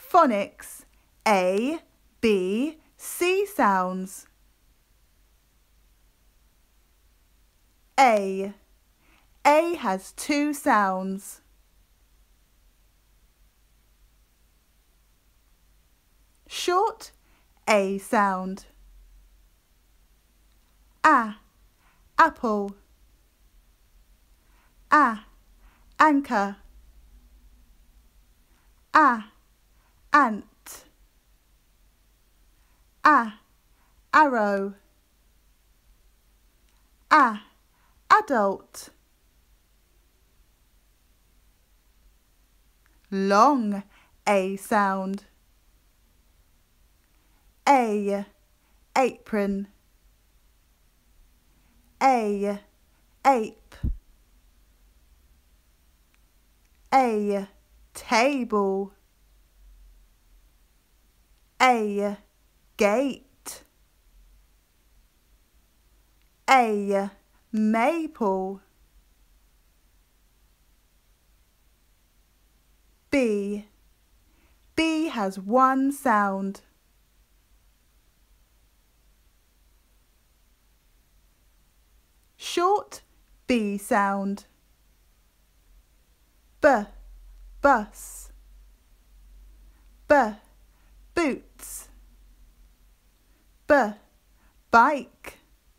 Phonics A, B, C sounds. A. A has two sounds. Short A sound. A. Apple. A. Anchor. A. Ant. A. Arrow. A. Adult. Long A sound. A. Apron. A. Ape. A. Table. A. Gate. A. Maple. B. B has one sound. Short B sound. B. Bus. B. Boots. B. Bike.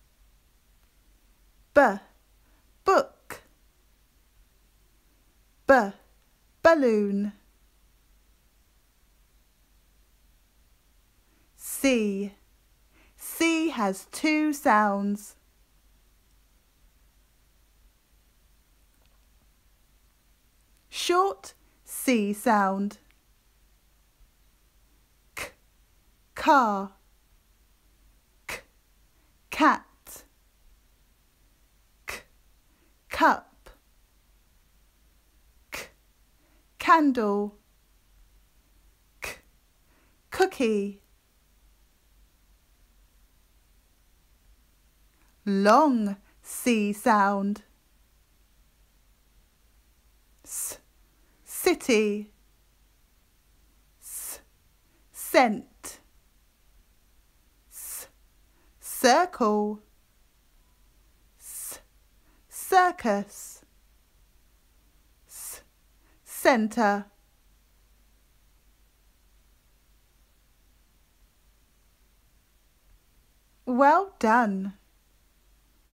B. Book. B. Balloon. C. C has two sounds. Short C sound. K. Car. K. Cat. K. Cup. K. Candle. K. Cookie. Long C sound. S. City. S. Scent. S. Circle. S. Circus. S. Center. Well done.